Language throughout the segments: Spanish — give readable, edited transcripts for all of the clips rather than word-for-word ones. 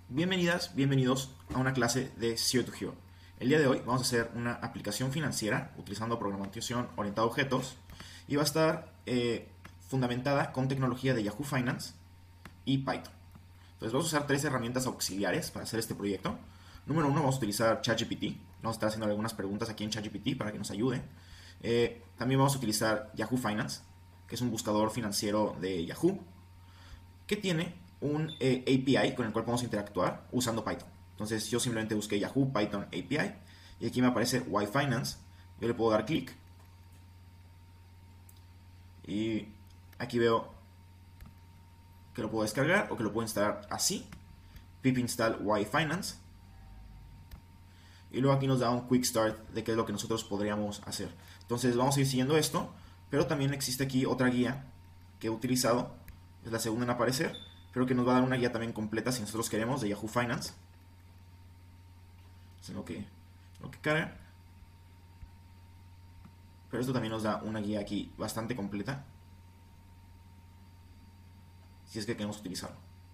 Bienvenidas, bienvenidos a una clase de Zero to Hero. El día de hoy vamos a hacer una aplicación financiera utilizando programación orientada a objetos y va a estar fundamentada con tecnología de Yahoo Finance y Python. Entonces vamos a usar tres herramientas auxiliares para hacer este proyecto. Número uno, vamos a utilizar ChatGPT. Vamos a estar haciendo algunas preguntas aquí en ChatGPT para que nos ayude. También vamos a utilizar Yahoo Finance, que es un buscador financiero de Yahoo, que tiene un API con el cual podemos interactuar usando Python. Entonces yo simplemente busqué Yahoo Python API y aquí me aparece Y Finance. Yo le puedo dar clic y aquí veo que lo puedo descargar o que lo puedo instalar así. Pip install Y Finance. Y luego aquí nos da un quick start de qué es lo que nosotros podríamos hacer. Entonces vamos a ir siguiendo esto, pero también existe aquí otra guía que he utilizado, es la segunda en aparecer, pero que nos va a dar una guía también completa si nosotros queremos de Yahoo Finance. Es lo que carga. Pero esto también nos da una guía aquí bastante completa, si es que queremos utilizarlo.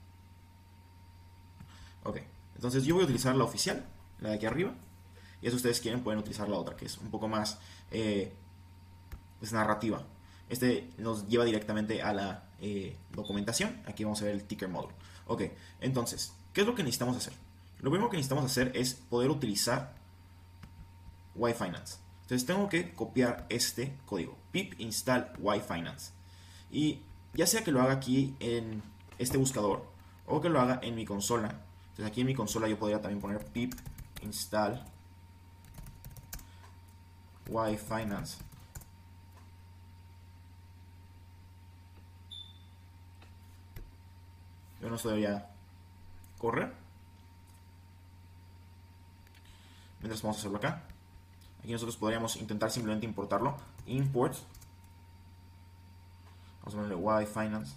Ok, entonces yo voy a utilizar la oficial, la de aquí arriba. Y si ustedes quieren pueden utilizar la otra, que es un poco más pues narrativa. Este nos lleva directamente a la documentación. Aquí vamos a ver el ticker model. Ok, entonces, ¿qué es lo que necesitamos hacer? Lo primero que necesitamos hacer es poder utilizar Y Finance. Entonces tengo que copiar este código, pip install Y Finance. Y ya sea que lo haga aquí en este buscador o que lo haga en mi consola. Entonces aquí en mi consola yo podría también poner pip install Y Finance. Yo no debería correr. Mientras vamos a hacerlo acá. Aquí nosotros podríamos intentar simplemente importarlo. Import. Vamos a ponerle Y Finance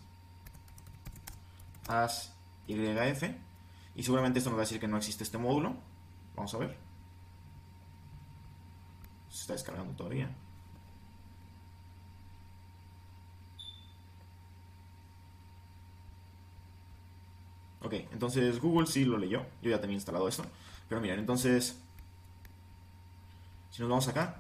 as YF. Y seguramente esto nos va a decir que no existe este módulo. Vamos a ver. Se está descargando todavía. Ok, entonces Google sí lo leyó. Yo ya tenía instalado esto. Pero miren, entonces si nos vamos acá,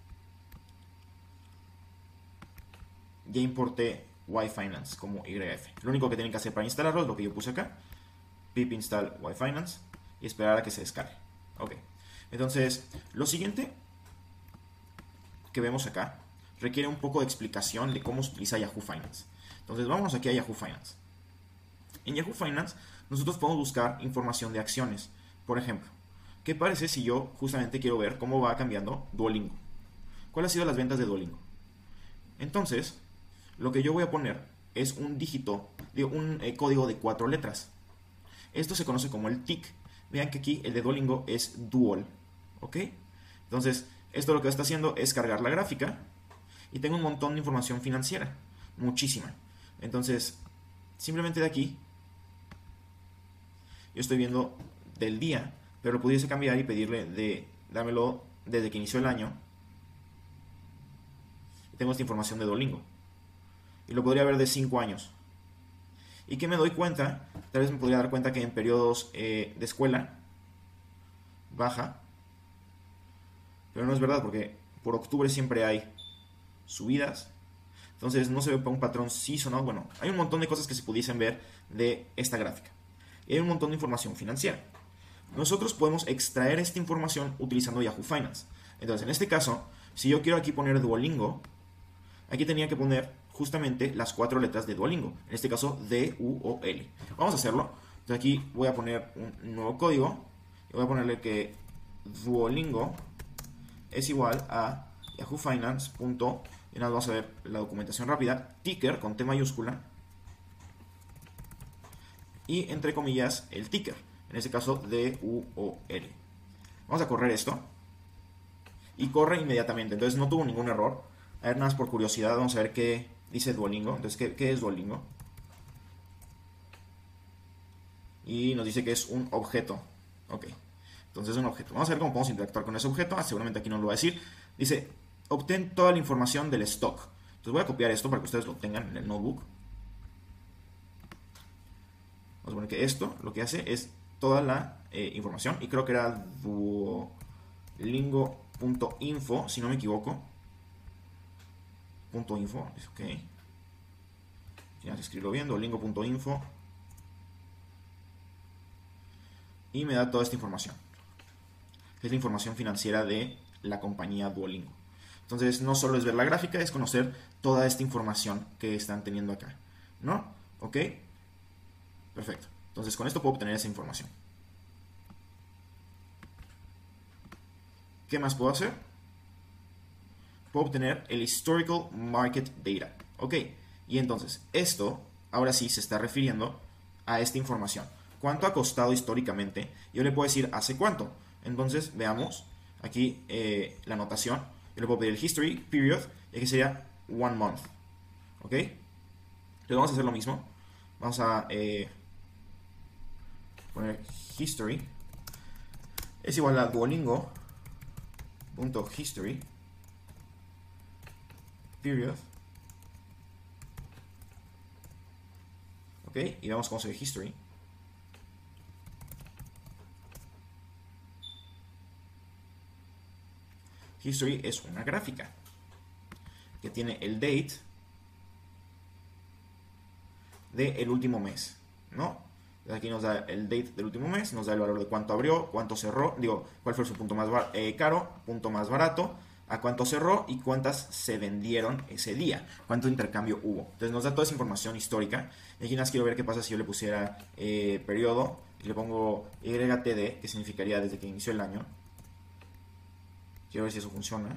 ya importé Y Finance como YF. Lo único que tienen que hacer para instalarlo es lo que yo puse acá. Pip install Y Finance y esperar a que se descargue. Ok, entonces lo siguiente que vemos acá requiere un poco de explicación de cómo se utiliza Yahoo Finance. Entonces vámonos aquí a Yahoo Finance. En Yahoo Finance nosotros podemos buscar información de acciones. Por ejemplo, ¿qué parece si yo justamente quiero ver cómo va cambiando Duolingo? ¿Cuáles han sido las ventas de Duolingo? Entonces, lo que yo voy a poner es un dígito, un código de 4 letras. Esto se conoce como el TIC. Vean que aquí el de Duolingo es Duol. ¿Ok? Entonces, esto lo que está haciendo es cargar la gráfica y tengo un montón de información financiera. Muchísima. Entonces, simplemente de aquí yo estoy viendo del día, pero lo pudiese cambiar y pedirle de dármelo desde que inició el año. Tengo esta información de Duolingo y lo podría ver de 5 años. Y que me doy cuenta, tal vez me podría dar cuenta que en periodos de escuela baja, pero no es verdad porque por octubre siempre hay subidas. Entonces no se ve un patrón sí o no. Bueno, hay un montón de cosas que se pudiesen ver de esta gráfica. Y hay un montón de información financiera. Nosotros podemos extraer esta información utilizando Yahoo Finance. Entonces, en este caso, si yo quiero aquí poner Duolingo, aquí tenía que poner justamente las 4 letras de Duolingo. En este caso, D-U-O-L. Vamos a hacerlo. Entonces aquí voy a poner un nuevo código. Y voy a ponerle que Duolingo es igual a Yahoo Finance. Y nada, vamos a ver la documentación rápida. Ticker con T mayúscula. Y entre comillas el ticker, en este caso D-U-O-L. Vamos a correr esto y corre inmediatamente, entonces no tuvo ningún error. A ver, nada más por curiosidad, vamos a ver qué dice Duolingo. Entonces, ¿qué es Duolingo? Y nos dice que es un objeto. Ok, entonces es un objeto. Vamos a ver cómo podemos interactuar con ese objeto. Seguramente aquí nos lo va a decir. Dice, obtén toda la información del stock. Entonces voy a copiar esto para que ustedes lo tengan en el notebook. Vamos a poner que esto lo que hace es toda la información. Y creo que era duolingo.info, si no me equivoco. .info, ok. Ya escribirlo bien, duolingo.info. Y me da toda esta información. Es la información financiera de la compañía Duolingo. Entonces, no solo es ver la gráfica, es conocer toda esta información que están teniendo acá, ¿no? ¿Ok? Perfecto. Entonces, con esto puedo obtener esa información. ¿Qué más puedo hacer? Puedo obtener el Historical Market Data. ¿Ok? Y entonces, esto, ahora sí, se está refiriendo a esta información. ¿Cuánto ha costado históricamente? Yo le puedo decir, ¿hace cuánto? Entonces, veamos aquí la anotación. Yo le puedo pedir el history period, y aquí sería 1 month. ¿Ok? Entonces vamos a hacer lo mismo. Vamos a poner history. Es igual a duolingo.history period. ¿Ok? Y vemos cómo se ve history. History es una gráfica que tiene el date del último mes, ¿no? Aquí nos da el date del último mes, nos da el valor de cuánto abrió, cuánto cerró, digo, cuál fue su punto más caro, punto más barato, a cuánto cerró y cuántas se vendieron ese día, cuánto intercambio hubo. Entonces nos da toda esa información histórica. Y aquí nada más quiero ver qué pasa si yo le pusiera periodo y le pongo YTD, que significaría desde que inició el año. Quiero ver si eso funciona.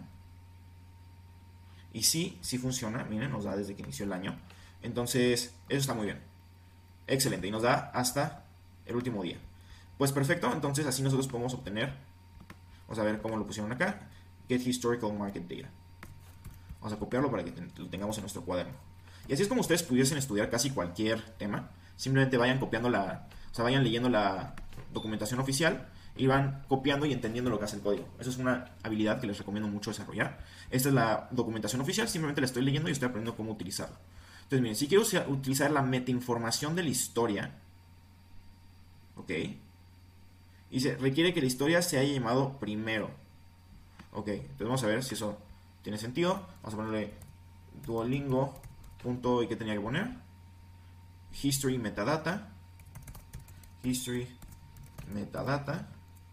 Y sí funciona. Miren, nos da desde que inició el año. Entonces, eso está muy bien. Excelente. Y nos da hasta el último día. Pues perfecto. Entonces, así nosotros podemos obtener. Vamos a ver cómo lo pusieron acá. Get Historical Market Data. Vamos a copiarlo para que lo tengamos en nuestro cuaderno. Y así es como ustedes pudiesen estudiar casi cualquier tema. Simplemente vayan copiando vayan leyendo la documentación oficial y van copiando y entendiendo lo que hace el código. Esa es una habilidad que les recomiendo mucho desarrollar. Esta es la documentación oficial, simplemente la estoy leyendo y estoy aprendiendo cómo utilizarla. Entonces, miren, si quiero utilizar la metainformación de la historia, ok, y se requiere que la historia se haya llamado primero. Ok, entonces vamos a ver si eso tiene sentido. Vamos a ponerle Duolingo. ¿Y qué tenía que poner? History metadata. History metadata.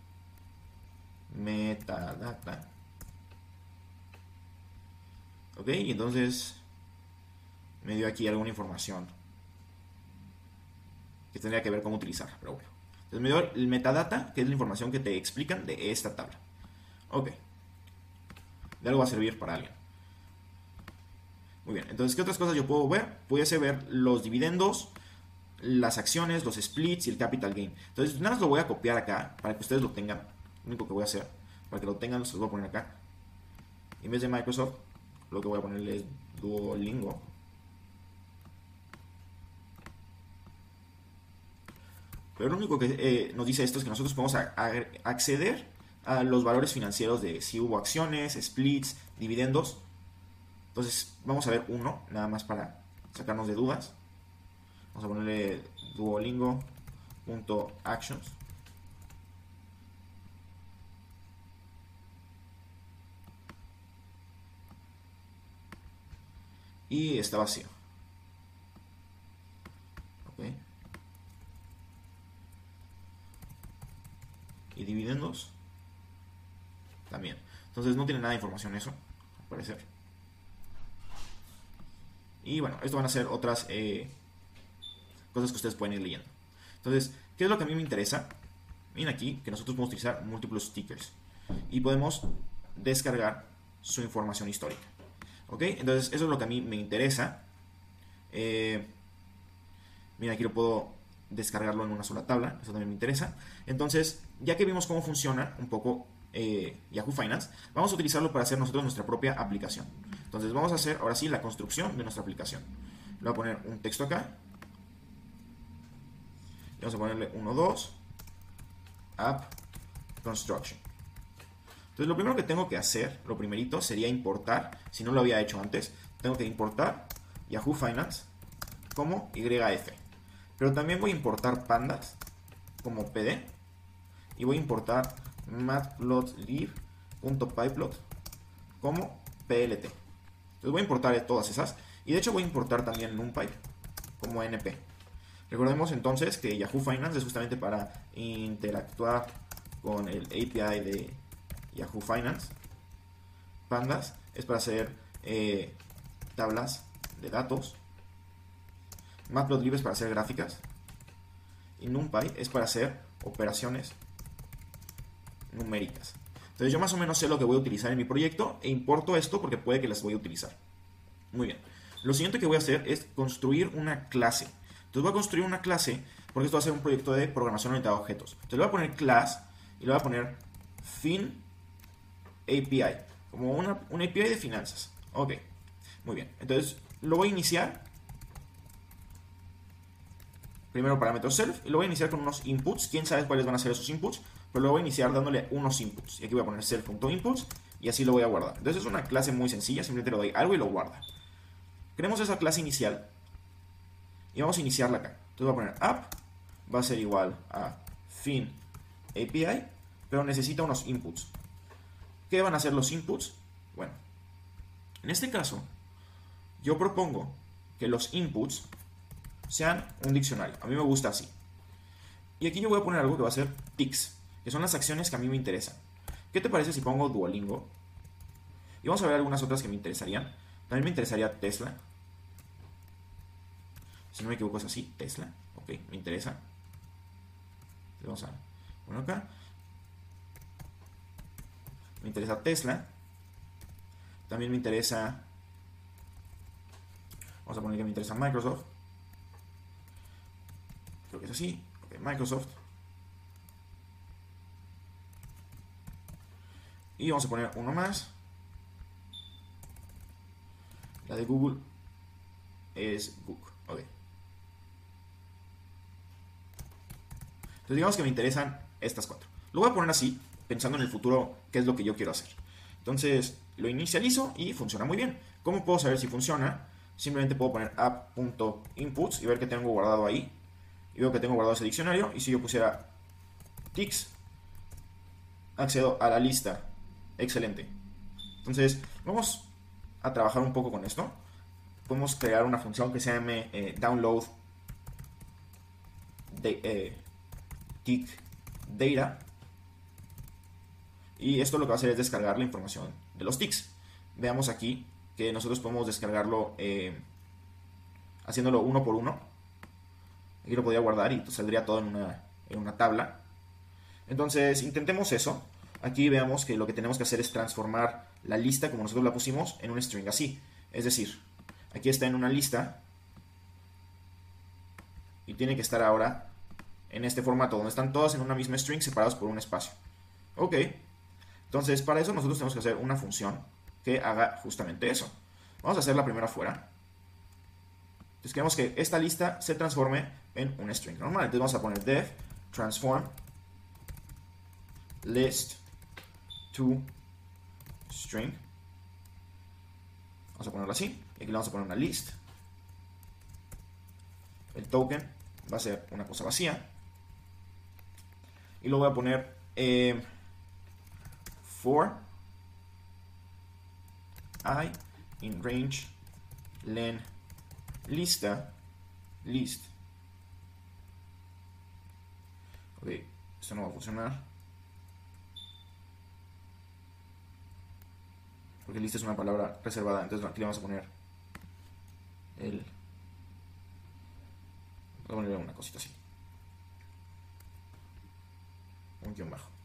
Metadata. Ok, y entonces me dio aquí alguna información que tendría que ver cómo utilizarla, pero bueno. Entonces me dio el metadata, que es la información que te explican de esta tabla. Ok. De algo va a servir para alguien. Muy bien, entonces, ¿qué otras cosas yo puedo ver? Pudiese ver los dividendos, las acciones, los splits y el capital gain. Entonces, nada más lo voy a copiar acá para que ustedes lo tengan. Lo único que voy a hacer, para que lo tengan, se los voy a poner acá. En vez de Microsoft, lo que voy a ponerle es Duolingo. Pero lo único que nos dice esto es que nosotros podemos acceder a los valores financieros de si hubo acciones, splits, dividendos. Entonces vamos a ver uno, nada más para sacarnos de dudas. Vamos a ponerle duolingo.actions. Y está vacío. Ok. Y dividendos también. Entonces no tiene nada de información eso, al parecer. Y bueno, esto van a ser otras cosas que ustedes pueden ir leyendo. Entonces, ¿qué es lo que a mí me interesa? Miren aquí que nosotros podemos utilizar múltiples stickers y podemos descargar su información histórica. ¿Ok? Entonces, eso es lo que a mí me interesa. Mira, aquí lo puedo descargarlo en una sola tabla. Eso también me interesa. Entonces, ya que vimos cómo funciona un poco Yahoo Finance, vamos a utilizarlo para hacer nosotros nuestra propia aplicación. Entonces vamos a hacer ahora sí la construcción de nuestra aplicación. Le voy a poner un texto acá. Y vamos a ponerle 1.2 App Construction. Entonces lo primero que tengo que hacer, lo primerito, sería importar, si no lo había hecho antes, tengo que importar Yahoo Finance como YF. Pero también voy a importar pandas como PD y voy a importar matplotlib.pyplot como PLT. Entonces voy a importar todas esas y de hecho voy a importar también NumPy como NP. Recordemos entonces que Yahoo Finance es justamente para interactuar con el API de Yahoo Finance. Pandas es para hacer tablas de datos. Matplotlib es para hacer gráficas. Y NumPy es para hacer operaciones numéricas. Entonces yo más o menos sé lo que voy a utilizar en mi proyecto e importo esto porque puede que las voy a utilizar. Muy bien. Lo siguiente que voy a hacer es construir una clase. Entonces voy a construir una clase porque esto va a ser un proyecto de programación orientada a objetos. Entonces le voy a poner class y le voy a poner fin API, como una API de finanzas. Ok, muy bien. Entonces lo voy a iniciar. Primero parámetros self y lo voy a iniciar con unos inputs. Quién sabe cuáles van a ser esos inputs, pero lo voy a iniciar dándole unos inputs. Y aquí voy a poner self.inputs y así lo voy a guardar. Entonces es una clase muy sencilla, simplemente le doy algo y lo guarda. Creemos esa clase inicial y vamos a iniciarla acá. Entonces voy a poner app, va a ser igual a fin API, pero necesita unos inputs. ¿Qué van a ser los inputs? Bueno, en este caso, yo propongo que los inputs sean un diccionario. A mí me gusta así. Y aquí yo voy a poner algo que va a ser tics, que son las acciones que a mí me interesan. ¿Qué te parece si pongo Duolingo? Y vamos a ver algunas otras que me interesarían. También me interesaría Tesla. Si no me equivoco es así, Tesla. Ok, me interesa. Vamos a poner acá. Me interesa Tesla. También me interesa... Vamos a poner que me interesa Microsoft. Creo que es así. Ok, Microsoft. Y vamos a poner uno más. La de Google es Google. Ok. Entonces digamos que me interesan estas cuatro. Lo voy a poner así, pensando en el futuro, qué es lo que yo quiero hacer. Entonces lo inicializo y funciona muy bien. ¿Cómo puedo saber si funciona? Simplemente puedo poner app.inputs y ver que tengo guardado ahí. Y veo que tengo guardado ese diccionario. Y si yo pusiera tics, accedo a la lista. Excelente. Entonces vamos a trabajar un poco con esto. Podemos crear una función que se llame download tick data. Y esto lo que va a hacer es descargar la información de los ticks. Veamos aquí que nosotros podemos descargarlo haciéndolo uno por uno. Aquí lo podría guardar y saldría todo en una tabla. Entonces intentemos eso. Aquí veamos que lo que tenemos que hacer es transformar la lista como nosotros la pusimos en un string así. Es decir, aquí está en una lista y tiene que estar ahora en este formato donde están todas en una misma string separados por un espacio. Ok. Entonces para eso nosotros tenemos que hacer una función que haga justamente eso. Vamos a hacer la primera fuera. Entonces queremos que esta lista se transforme en un string normal. Entonces vamos a poner def transform list to string. Vamos a ponerlo así. Y aquí le vamos a poner una list. El token va a ser una cosa vacía. Y lo voy a poner for I in range len lista list. Ok, esto no va a funcionar porque lista es una palabra reservada. Entonces aquí le vamos a poner voy a ponerle una cosita así, un guión bajo.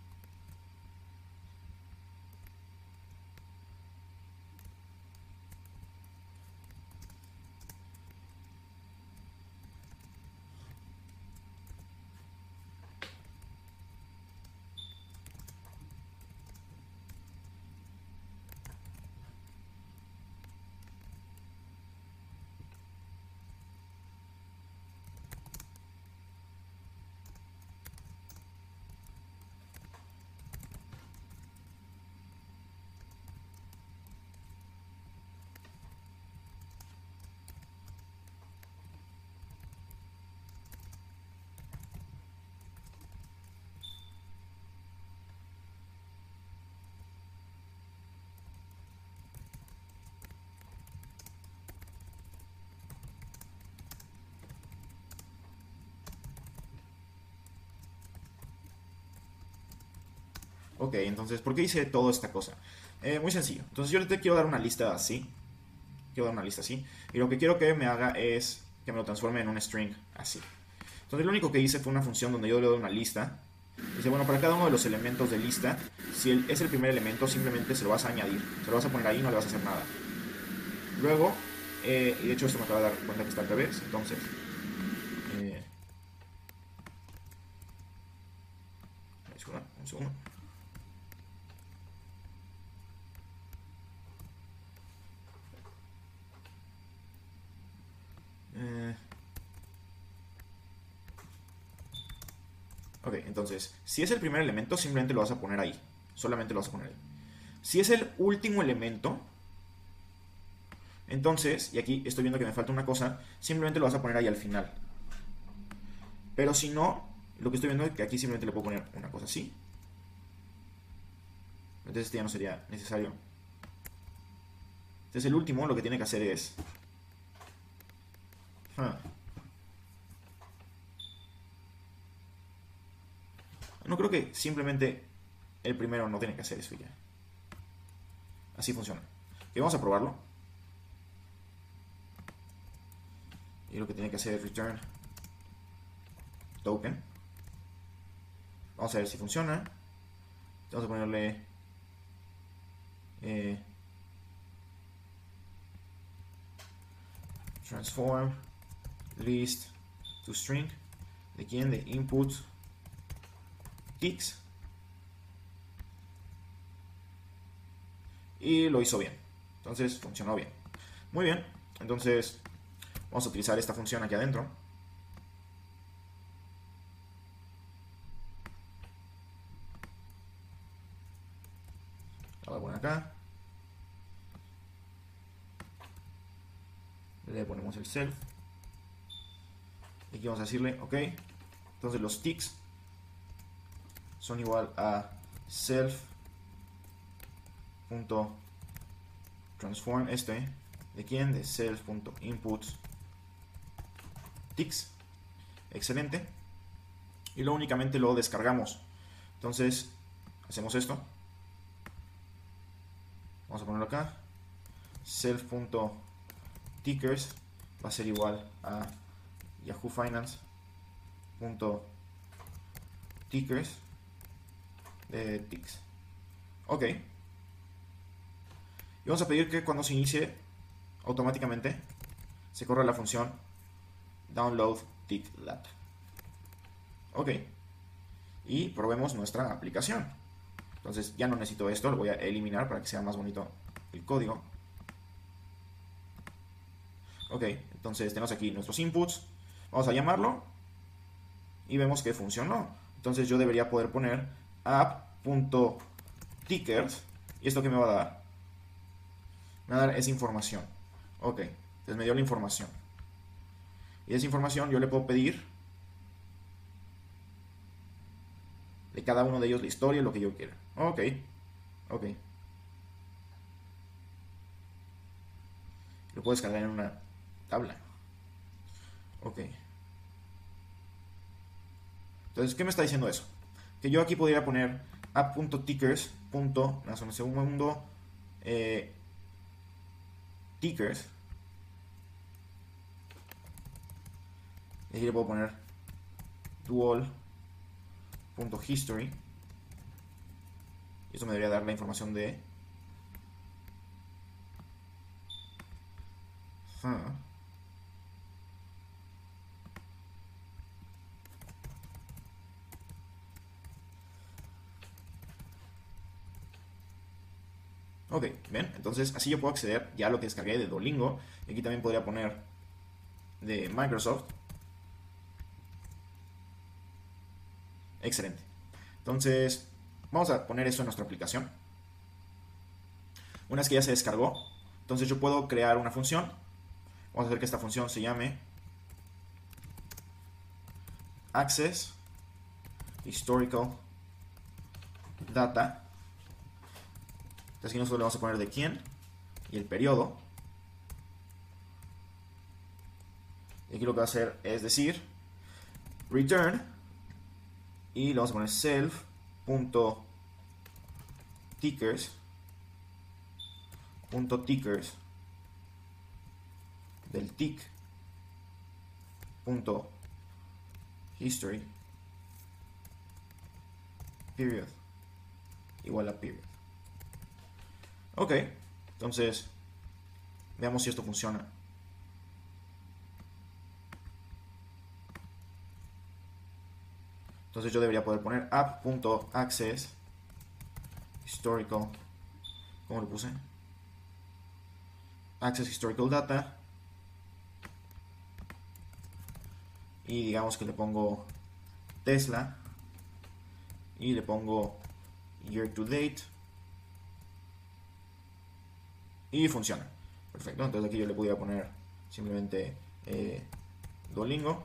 Ok, entonces, ¿por qué hice toda esta cosa? Muy sencillo. Entonces yo te quiero dar una lista así. Quiero dar una lista así. Y lo que quiero que me haga es que me lo transforme en un string así. Entonces lo único que hice fue una función donde yo le doy una lista. Dice, bueno, para cada uno de los elementos de lista, si es el primer elemento, simplemente se lo vas a añadir. Se lo vas a poner ahí y no le vas a hacer nada. Luego, y de hecho esto me acaba de dar cuenta que está al revés. Entonces, disculpa, un segundo. Ok, entonces, si es el primer elemento, simplemente lo vas a poner ahí. Solamente lo vas a poner ahí. Si es el último elemento, entonces, y aquí estoy viendo que me falta una cosa, simplemente lo vas a poner ahí al final. Pero si no, lo que estoy viendo es que aquí simplemente le puedo poner una cosa así. Entonces este ya no sería necesario. Entonces el último lo que tiene que hacer es... No, creo que simplemente el primero no tiene que hacer eso ya. Así funciona. Ok, vamos a probarlo. Y lo que tiene que hacer es return token. Vamos a ver si funciona. Vamos a ponerle transform list to string. ¿De quién? De input ticks. Y lo hizo bien. Entonces funcionó bien. Muy bien. Entonces vamos a utilizar esta función aquí adentro. La voy a poner acá. Le ponemos el self. Y aquí vamos a decirle, ok. Entonces los ticks son igual a self.transform ¿de quién? De self.inputs ticks. Excelente. Y luego únicamente lo descargamos. Entonces hacemos esto. Vamos a ponerlo acá. Self.tickers va a ser igual a Yahoo Finance .tickers de ticks. Ok. Y vamos a pedir que cuando se inicie automáticamente se corra la función download tickdata. Ok. Y probemos nuestra aplicación. Entonces ya no necesito esto, lo voy a eliminar para que sea más bonito el código. Ok, entonces tenemos aquí nuestros inputs. Vamos a llamarlo y vemos que funcionó. Entonces yo debería poder poner app.tickers. ¿Y esto qué me va a dar? Me va a dar esa información. Ok, entonces me dio la información. Y esa información yo le puedo pedir de cada uno de ellos la historia y lo que yo quiera. Ok, ok. Lo puedo descargar en una tabla. Ok. Entonces, ¿qué me está diciendo eso? Que yo aquí podría poner app.tickers. Un segundo. Tickers. Y aquí le puedo poner dual.history. Y esto me debería dar la información de... Ok, ven, entonces así yo puedo acceder ya a lo que descargué de Duolingo. Y aquí también podría poner de Microsoft. Excelente. Entonces, vamos a poner eso en nuestra aplicación. Una vez que ya se descargó, entonces yo puedo crear una función. Vamos a hacer que esta función se llame Access Historical Data. Entonces aquí nosotros le vamos a poner de quién y el periodo. Y aquí lo que va a hacer es decir return y le vamos a poner self.tickers tickers punto tickers del tick punto history period igual a period. Ok, entonces veamos si esto funciona. Entonces yo debería poder poner app.access historical, ¿cómo lo puse? Access historical data, y digamos que le pongo Tesla y le pongo year to date y funciona. Perfecto, entonces aquí yo le voy a poner simplemente Duolingo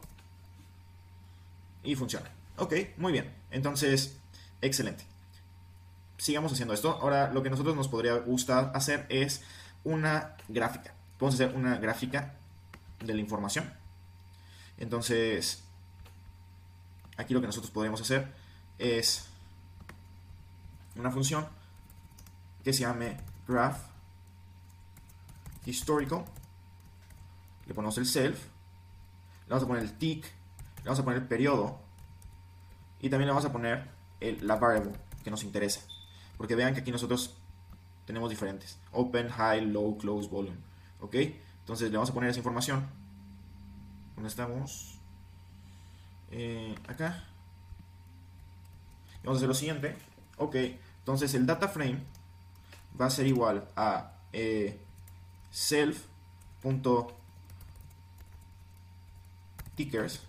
y funciona. Ok, muy bien, entonces excelente. Sigamos haciendo esto. Ahora lo que a nosotros nos podría gustar hacer es una gráfica. Podemos hacer una gráfica de la información. Entonces aquí lo que nosotros podríamos hacer es una función que se llame graph historical. Le ponemos el self, le vamos a poner el tick, le vamos a poner el periodo y también le vamos a poner la variable que nos interesa, porque vean que aquí nosotros tenemos diferentes: open, high, low, close, volume. Ok, entonces le vamos a poner esa información. ¿Dónde estamos? Acá. Y vamos a hacer lo siguiente. Ok, entonces el data frame va a ser igual a self.tickers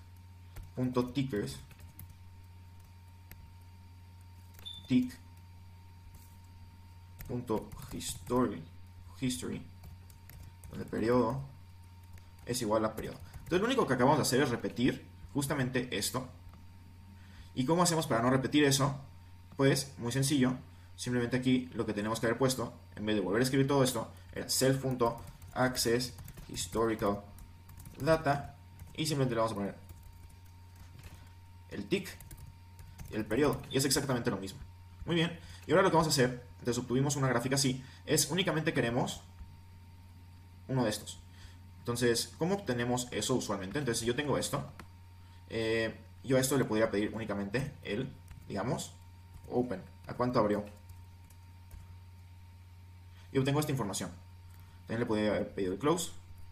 tick.history, donde periodo es igual a periodo. Entonces lo único que acabamos de hacer es repetir justamente esto. ¿Y cómo hacemos para no repetir eso? Pues muy sencillo. Simplemente aquí lo que tenemos que haber puesto, en vez de volver a escribir todo esto, era self.access historical data, y simplemente le vamos a poner el tick y el periodo, y es exactamente lo mismo. Muy bien, y ahora lo que vamos a hacer, entonces obtuvimos una gráfica así, es únicamente queremos uno de estos. Entonces, ¿cómo obtenemos eso usualmente? Entonces, si yo tengo esto, yo a esto le podría pedir únicamente el, digamos, open. ¿A cuánto abrió? Y obtengo esta información. También le podría haber pedido el close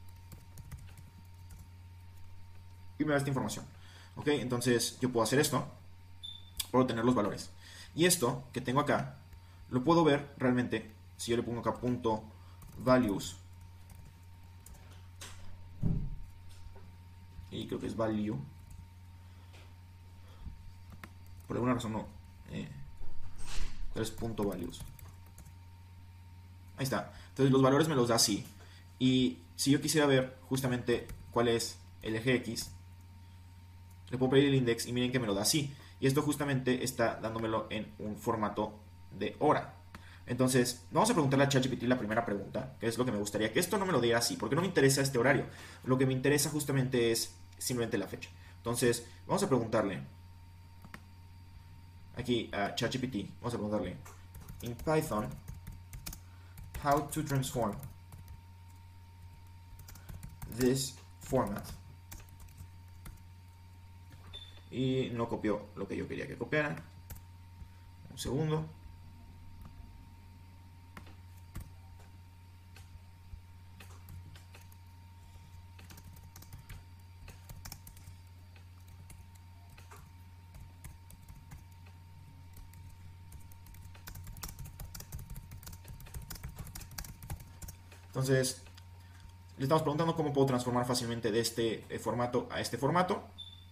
y me da esta información. Ok, entonces yo puedo hacer esto para obtener los valores. Y esto que tengo acá lo puedo ver realmente si yo le pongo acá punto values, y creo que es value, por alguna razón no, es punto values. Ahí está. Entonces los valores me los da así. Y si yo quisiera ver justamente cuál es el eje X, le puedo pedir el index y miren que me lo da así. Y esto justamente está dándomelo en un formato de hora. Entonces, vamos a preguntarle a ChatGPT la primera pregunta, que es lo que me gustaría, que esto no me lo diera así, porque no me interesa este horario. Lo que me interesa justamente es simplemente la fecha. Entonces, vamos a preguntarle aquí a ChatGPT, vamos a preguntarle in Python how to transform this format. Y no copió lo que yo quería que copiara. Un segundo. Entonces, le estamos preguntando cómo puedo transformar fácilmente de este formato a este formato.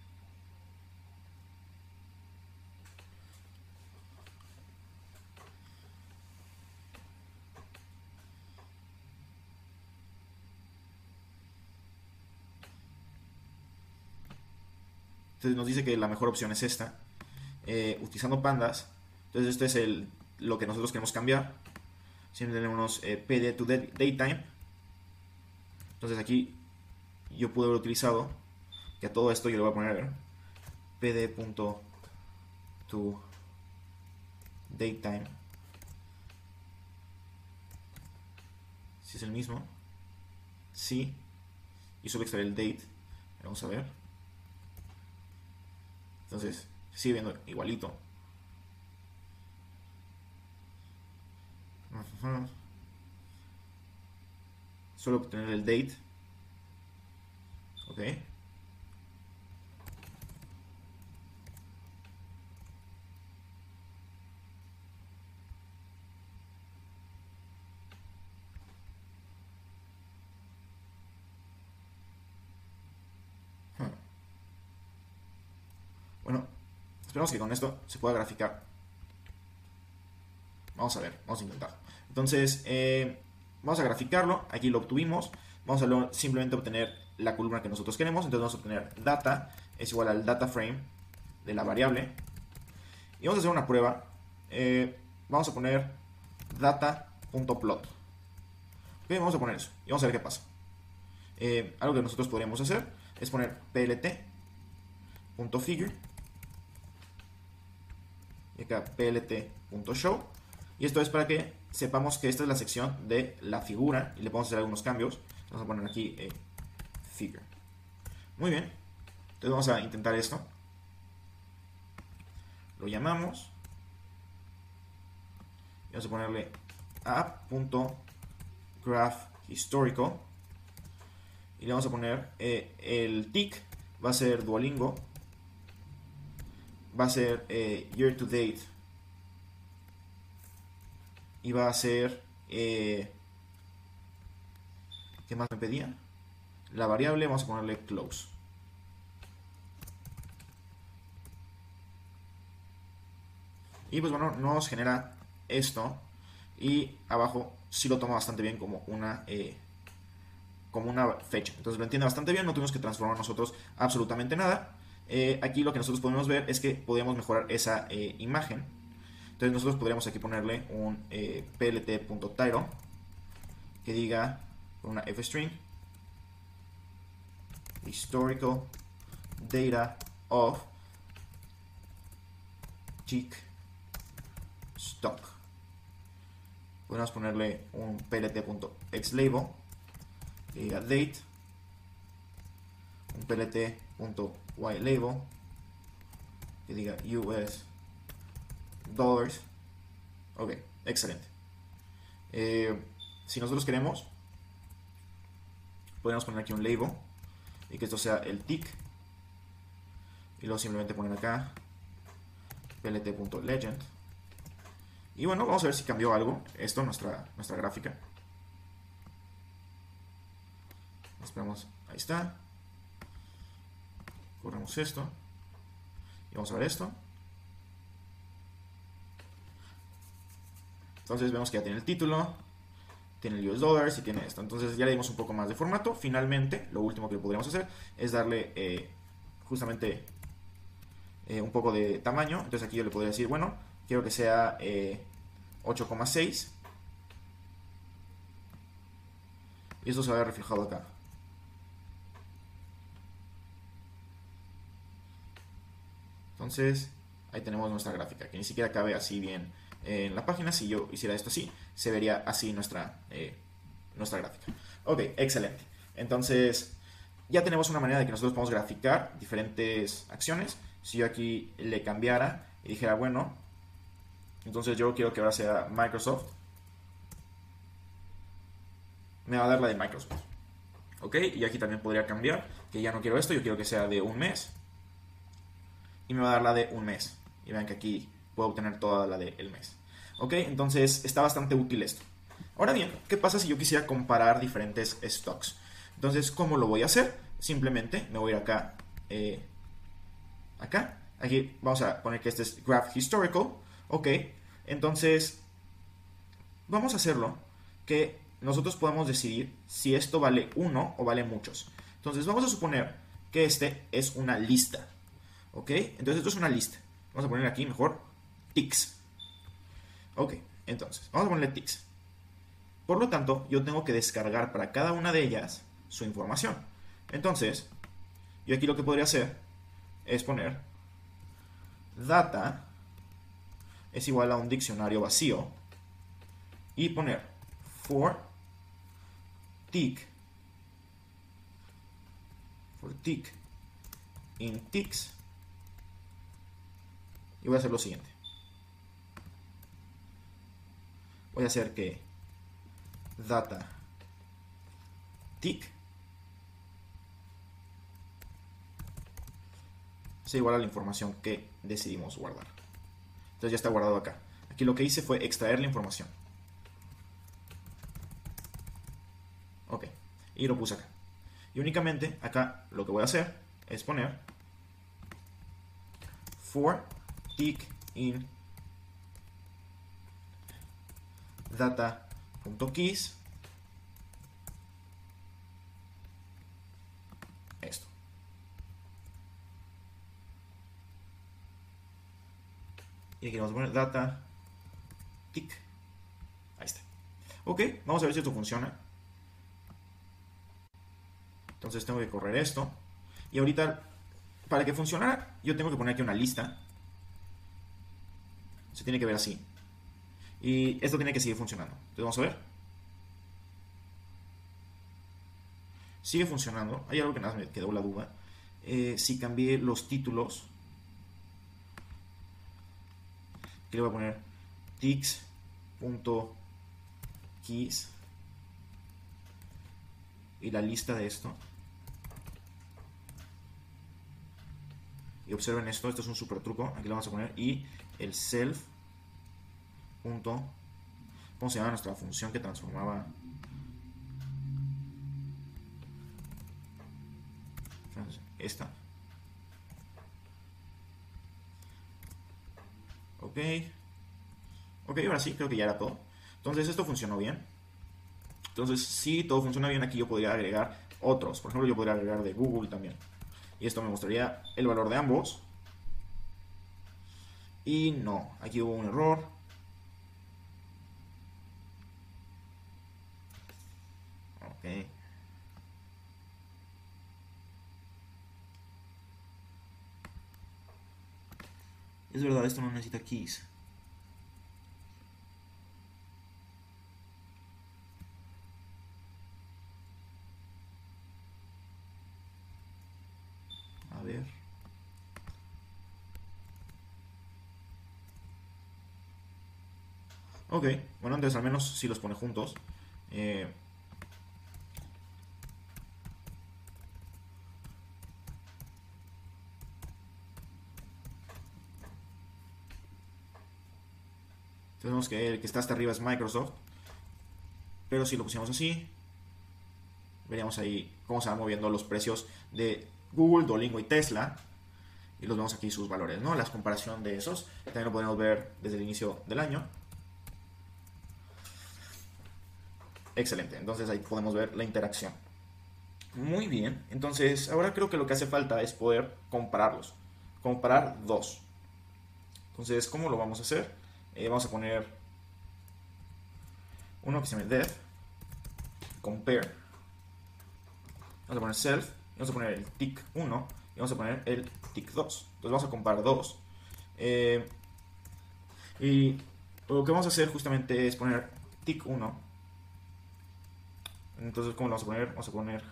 Entonces nos dice que la mejor opción es esta, utilizando pandas. Entonces esto es lo que nosotros queremos cambiar. Siempre tenemos pd to datetime. Entonces aquí yo pude haber utilizado, que a todo esto yo le voy a poner pd.to datetime si es el mismo. Sí. Y solo extraer el date. Vamos a ver. Entonces, sigue viendo igualito. Solo obtener el date. Ok. Bueno, esperamos que con esto se pueda graficar. Vamos a ver, vamos a intentar. Entonces, vamos a graficarlo. Aquí lo obtuvimos. Vamos a simplemente obtener la columna que nosotros queremos. Entonces vamos a obtener data es igual al data frame de la variable. Y vamos a hacer una prueba. Vamos a poner data.plot. Ok, vamos a poner eso. Y vamos a ver qué pasa. Algo que nosotros podríamos hacer es poner plt.figure. Y acá plt.show. Y esto es para que sepamos que esta es la sección de la figura y le podemos hacer algunos cambios. Vamos a poner aquí figure. Muy bien. Entonces vamos a intentar esto. Lo llamamos. Y vamos a ponerle app.graphHistorical. Y le vamos a poner el tick. Va a ser Duolingo. Va a ser year to date. Y va a ser ¿qué más me pedía? La variable, vamos a ponerle close. Y pues bueno, nos genera esto. Y abajo sí lo toma bastante bien como una fecha. Entonces lo entiende bastante bien, no tuvimos que transformar nosotros absolutamente nada. Aquí lo que nosotros podemos ver es que podemos mejorar esa imagen. Entonces nosotros podríamos aquí ponerle un plt.title que diga con una f-string historical data of chick stock. Podemos ponerle un plt.xlabel que diga date, un plt.ylabel que diga US dollars. Ok, excelente. Si nosotros queremos, podemos poner aquí un label y que esto sea el tick. Y luego simplemente poner acá plt.legend. Y bueno, vamos a ver si cambió algo esto, nuestra gráfica. Esperamos, ahí está. Corremos esto. Y vamos a ver esto. Entonces vemos que ya tiene el título, tiene el US dollars y tiene esto. Entonces ya le dimos un poco más de formato. Finalmente, lo último que podríamos hacer es darle justamente un poco de tamaño. Entonces aquí yo le podría decir, bueno, quiero que sea 8,6. Y esto se va a ver reflejado acá. Entonces, ahí tenemos nuestra gráfica, que ni siquiera cabe así bien en la página. Si yo hiciera esto así, se vería así nuestra gráfica. Ok, excelente. Entonces, ya tenemos una manera de que nosotros podamos graficar diferentes acciones. Si yo aquí le cambiara y dijera, bueno, entonces yo quiero que ahora sea Microsoft, me va a dar la de Microsoft. Ok, y aquí también podría cambiar, que ya no quiero esto, yo quiero que sea de un mes. Y me va a dar la de un mes. Y vean que aquí puedo obtener toda la del mes. Ok, entonces está bastante útil esto. Ahora bien, ¿qué pasa si yo quisiera comparar diferentes stocks? Entonces, ¿cómo lo voy a hacer? Simplemente me voy a ir acá. Aquí vamos a poner que este es Graph Historical. Ok, entonces vamos a hacerlo que nosotros podemos decidir si esto vale uno o vale muchos. Entonces vamos a suponer que este es una lista. Ok, entonces esto es una lista. Vamos a poner aquí mejor ticks. Ok, entonces vamos a ponerle ticks. Por lo tanto, yo tengo que descargar para cada una de ellas su información. Entonces, yo aquí lo que podría hacer es poner data es igual a un diccionario vacío y poner for tick in ticks, y voy a hacer lo siguiente. Voy a hacer que data tick sea igual a la información que decidimos guardar. Entonces ya está guardado acá. Aquí lo que hice fue extraer la información. Ok, y lo puse acá. Y únicamente acá lo que voy a hacer es poner for tick in data.keys esto. Y aquí vamos a poner data tick. Ahí está. Ok, vamos a ver si esto funciona. Entonces tengo que correr esto. Y ahorita, para que funcionara, yo tengo que poner aquí una lista. Se tiene que ver así. Y esto tiene que seguir funcionando. Entonces vamos a ver. Sigue funcionando. Hay algo que nada más me quedó la duda. Si cambié los títulos. Aquí le voy a poner ticks.keys y la lista de esto. Y observen esto es un super truco. Aquí le vamos a poner y el self. ¿Cómo se llama nuestra función que transformaba? Esta. Ok, ahora sí, creo que ya era todo. Entonces esto funcionó bien. Entonces si todo funciona bien, aquí yo podría agregar otros. Por ejemplo, yo podría agregar de Google también. Y esto me mostraría el valor de ambos. Y no, aquí hubo un error. Ok. Es verdad, esto no necesita keys. A ver. Ok, bueno, entonces al menos si los pone juntos. Tenemos que el que está hasta arriba es Microsoft. Pero si lo pusiéramos así, veríamos ahí cómo se van moviendo los precios de Google, Duolingo y Tesla. Y los vemos aquí sus valores, ¿no? La comparación de esos. También lo podemos ver desde el inicio del año. Excelente, entonces ahí podemos ver la interacción. Muy bien, entonces ahora creo que lo que hace falta es poder compararlos. Comparar dos. Entonces, ¿cómo lo vamos a hacer? Vamos a poner uno que se llama def, compare. Vamos a poner self, y vamos a poner el tick 1 y vamos a poner el tick 2. Entonces vamos a comparar dos. Y lo que vamos a hacer justamente es poner tick 1. Entonces, ¿cómo lo vamos a poner? Vamos a poner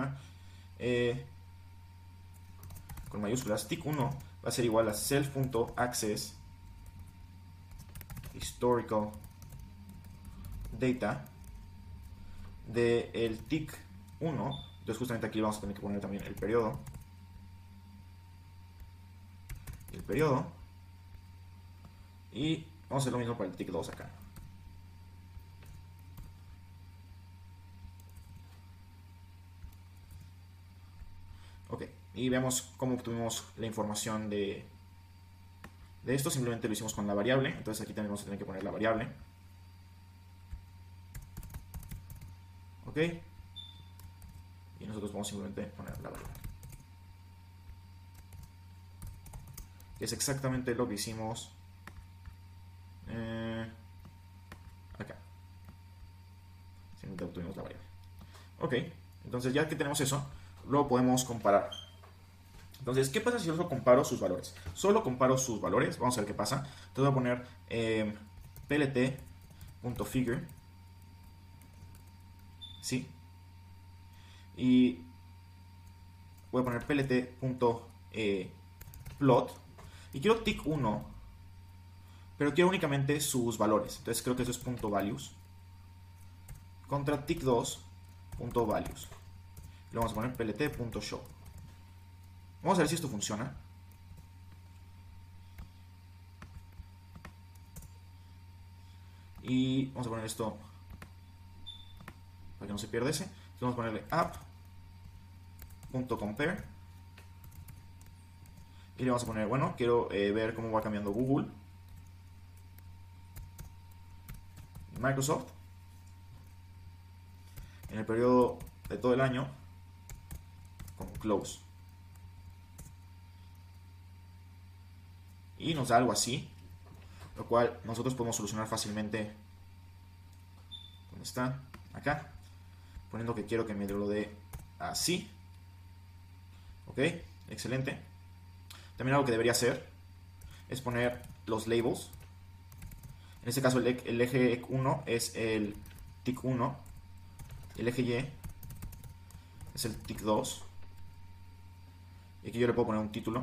con mayúsculas. Tick 1 va a ser igual a self.access historical data del tick 1. Entonces justamente aquí vamos a tener que poner también el periodo. Y vamos a hacer lo mismo para el tick 2 acá. Ok, y veamos cómo obtuvimos la información de esto. Simplemente lo hicimos con la variable. Entonces aquí también vamos a tener que poner la variable. Ok, y nosotros vamos simplemente a poner la variable, que es exactamente lo que hicimos acá. Simplemente obtuvimos la variable. Ok, entonces ya que tenemos eso, lo podemos comparar. Entonces, ¿qué pasa si yo solo comparo sus valores? Solo comparo sus valores, vamos a ver qué pasa. Entonces voy a poner plt.figure, ¿sí? Y voy a poner plt.plot. Y quiero tick 1, pero quiero únicamente sus valores. Entonces creo que eso es .values. Contra tick 2, .values. Le vamos a poner plt.show. Vamos a ver si esto funciona. Y vamos a poner esto para que no se pierda ese. Entonces vamos a ponerle app.compare. Y le vamos a poner, bueno, quiero ver cómo va cambiando Google, Microsoft, en el periodo de todo el año, con close. Y nos da algo así, lo cual nosotros podemos solucionar fácilmente. ¿Dónde está? Acá. Poniendo que quiero que me lo dé así. Ok, excelente. También algo que debería hacer es poner los labels. En este caso el eje 1 es el tick 1. El eje Y es el tick 2. Y aquí yo le puedo poner un título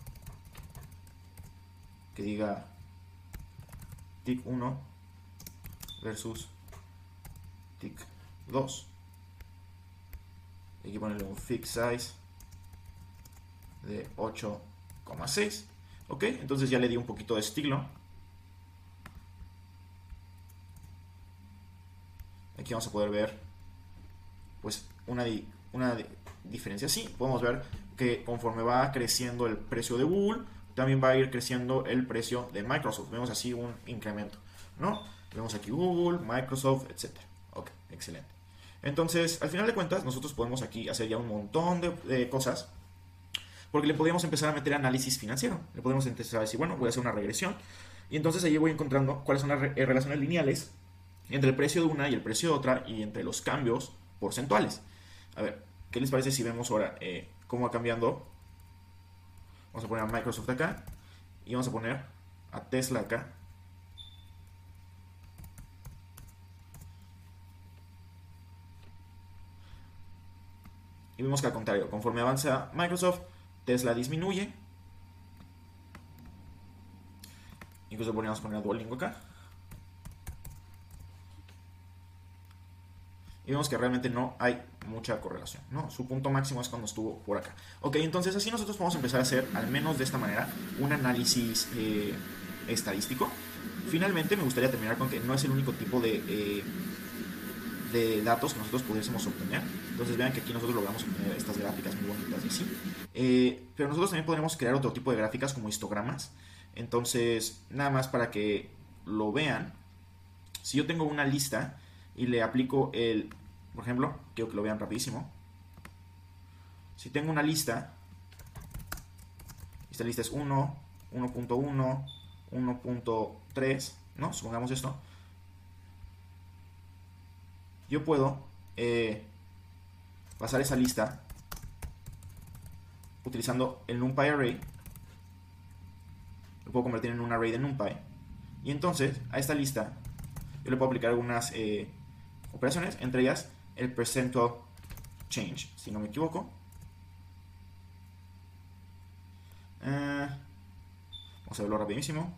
que diga tick 1 versus tick 2. Y aquí ponerle un fix size de 8,6. Ok, entonces ya le di un poquito de estilo. Aquí vamos a poder ver pues una diferencia así. Podemos ver que conforme va creciendo el precio de Google, también va a ir creciendo el precio de Microsoft. Vemos así un incremento, ¿no? Vemos aquí Google, Microsoft, etc. Ok, excelente. Entonces, al final de cuentas, nosotros podemos aquí hacer ya un montón de cosas, porque le podemos empezar a meter análisis financiero. Le podemos empezar a decir, bueno, voy a hacer una regresión, y entonces allí voy encontrando cuáles son las relaciones lineales entre el precio de una y el precio de otra, y entre los cambios porcentuales. A ver, ¿qué les parece si vemos ahora cómo va cambiando? Vamos a poner a Microsoft acá, y vamos a poner a Tesla acá. Y vemos que al contrario, conforme avanza Microsoft, Tesla disminuye. Incluso podríamos poner a Duolingo acá. Y vemos que realmente no hay mucha correlación, ¿no? Su punto máximo es cuando estuvo por acá. Ok, entonces así nosotros podemos empezar a hacer, al menos de esta manera, un análisis estadístico. Finalmente me gustaría terminar con que no es el único tipo de datos que nosotros pudiésemos obtener. Entonces vean que aquí nosotros logramos obtener estas gráficas muy bonitas y sí. Pero nosotros también podremos crear otro tipo de gráficas como histogramas. Entonces, nada más para que lo vean, si yo tengo una lista y le aplico por ejemplo, quiero que lo vean rapidísimo. Si tengo una lista, esta lista es 1, 1.1, 1.3, ¿no? Supongamos esto. Yo puedo pasar esa lista utilizando el NumPy Array. Lo puedo convertir en un array de NumPy. Y entonces, a esta lista, yo le puedo aplicar algunas operaciones, entre ellas el percentual change, si no me equivoco. Vamos a verlo rapidísimo.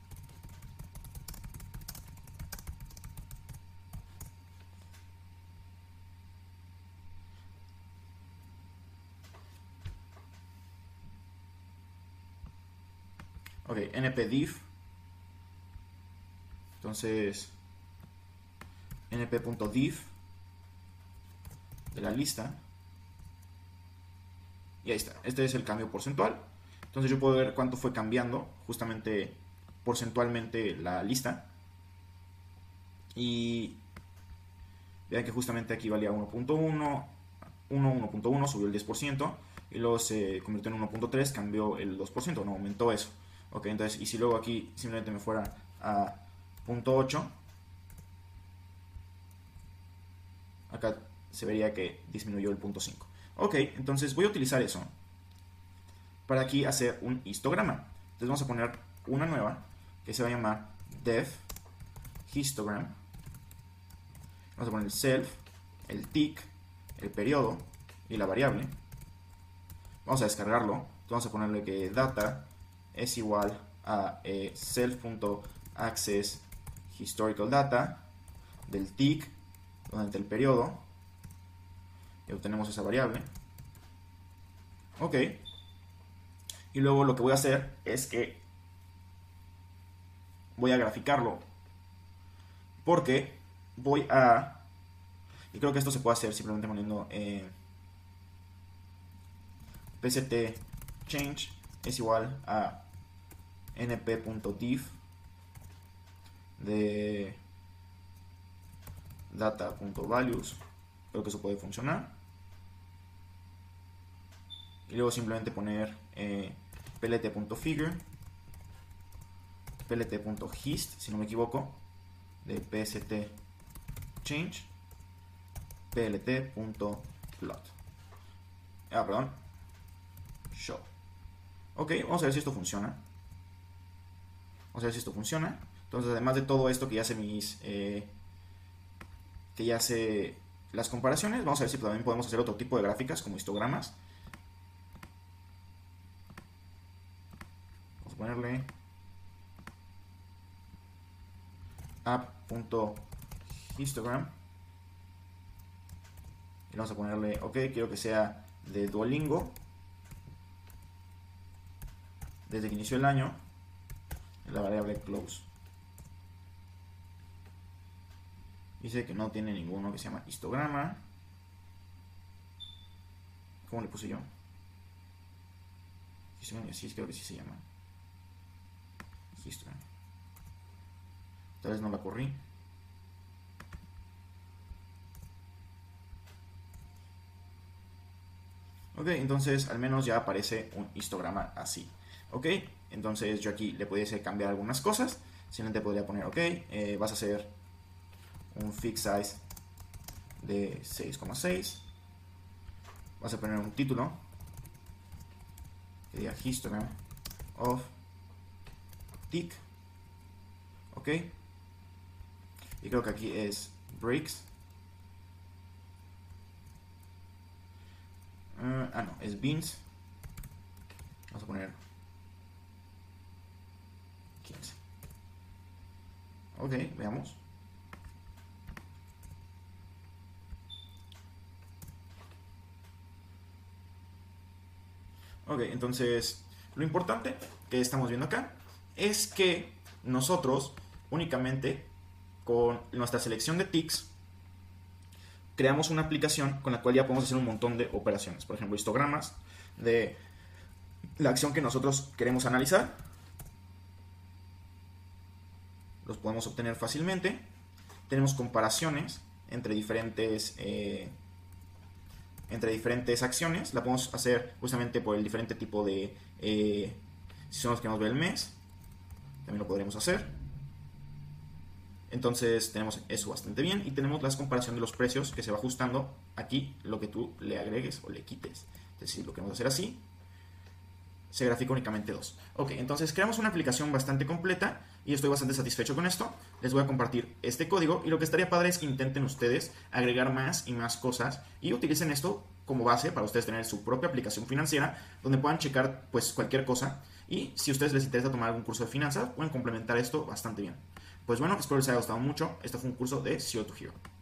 Ok, npdiff. Entonces, np.diff de la lista. Y ahí está. Este es el cambio porcentual. Entonces yo puedo ver cuánto fue cambiando justamente porcentualmente la lista. Y vean que justamente aquí valía 1.1, 1.1, subió el 10%. Y luego se convirtió en 1.3, cambió el 2%, no aumentó eso. Ok, entonces, y si luego aquí simplemente me fuera a 0.8, acá se vería que disminuyó el 0.5. Ok, entonces voy a utilizar eso para aquí hacer un histograma. Entonces vamos a poner una nueva que se va a llamar def histogram. Vamos a poner el self, el tick, el periodo, y la variable. Vamos a descargarlo. Entonces vamos a ponerle que data es igual a self.access historical data del tick durante el periodo. Y obtenemos esa variable. Ok. Y luego lo que voy a hacer es que voy a graficarlo. Porque voy a... Y creo que esto se puede hacer simplemente poniendo pst change es igual a np.div de data.values. Creo que eso puede funcionar. Y luego simplemente poner plt.figure, plt.hist, si no me equivoco, de pst change, plt.plot. Perdón. Show. Ok, vamos a ver si esto funciona. Vamos a ver si esto funciona. Entonces, además de todo esto que ya sé las comparaciones, vamos a ver si también podemos hacer otro tipo de gráficas como histogramas. Vamos a ponerle app.histogram y vamos a ponerle, ok, quiero que sea de Duolingo desde que inició el año, la variable close. Dice que no tiene ninguno que se llama histograma. ¿Cómo le puse yo? Sí, creo que sí se llama histogram. Tal vez no la corrí. Ok, entonces al menos ya aparece un histograma así. Ok, entonces yo aquí le pudiese cambiar algunas cosas. Simplemente podría poner, ok, vas a hacer un fixed size de 6,6. Vas a poner un título que diga histogram of tick. Ok, y creo que aquí es breaks. No, es beans. Vamos a poner 15. Ok, veamos. Ok, entonces lo importante que estamos viendo acá es que nosotros únicamente con nuestra selección de ticks creamos una aplicación con la cual ya podemos hacer un montón de operaciones. Por ejemplo, histogramas de la acción que nosotros queremos analizar. Los podemos obtener fácilmente. Tenemos comparaciones entre diferentes acciones. La podemos hacer justamente por el diferente tipo de... si son los que nos ve el mes, también lo podremos hacer. Entonces tenemos eso bastante bien. Y tenemos la comparación de los precios que se va ajustando aquí lo que tú le agregues o le quites. Es decir, lo que vamos a hacer así, se grafica únicamente 2. Ok, entonces creamos una aplicación bastante completa y estoy bastante satisfecho con esto. Les voy a compartir este código y lo que estaría padre es que intenten ustedes agregar más y más cosas y utilicen esto como base para ustedes tener su propia aplicación financiera donde puedan checar pues cualquier cosa, y si a ustedes les interesa tomar algún curso de finanzas pueden complementar esto bastante bien. Pues bueno, espero les haya gustado mucho. Este fue un curso de Zero to Hero.